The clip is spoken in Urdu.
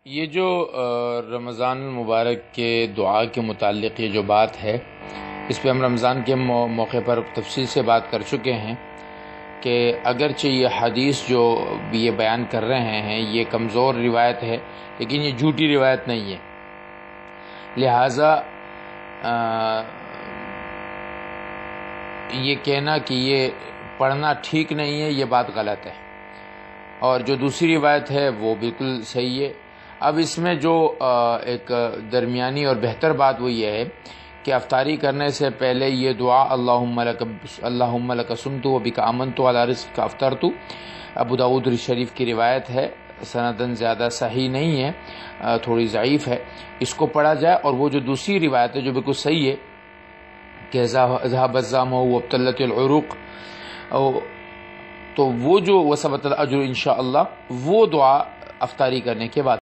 یہ جو رمضان المبارک کے دعا کے متعلق یہ جو بات ہے، اس پہ ہم رمضان کے موقع پر تفصیل سے بات کر چکے ہیں کہ اگرچہ یہ حدیث جو یہ بیان کر رہے ہیں یہ کمزور روایت ہے، لیکن یہ جھوٹی روایت نہیں ہے، لہٰذا یہ کہنا کہ یہ پڑھنا ٹھیک نہیں ہے یہ بات غلط ہے، اور جو دوسری روایت ہے وہ بالکل صحیح ہے۔ اب اس میں جو ایک درمیانی اور بہتر بات وہ یہ ہے کہ افطاری کرنے سے پہلے یہ دعا اللہم لک صمت و بک آمنت علی رزقک افطرت، ابو داؤد شریف کی روایت ہے، سندن زیادہ صحیح نہیں ہے، تھوڑی ضعیف ہے، اس کو پڑھا جائے۔ اور وہ جو دوسری روایت ہے جو بالکل صحیح ہے کہ ذهب الظمأ وابتلت العروق، تو وہ جو وثبت الاجر انشاءاللہ، وہ دعا افطاری کرنے کے بعد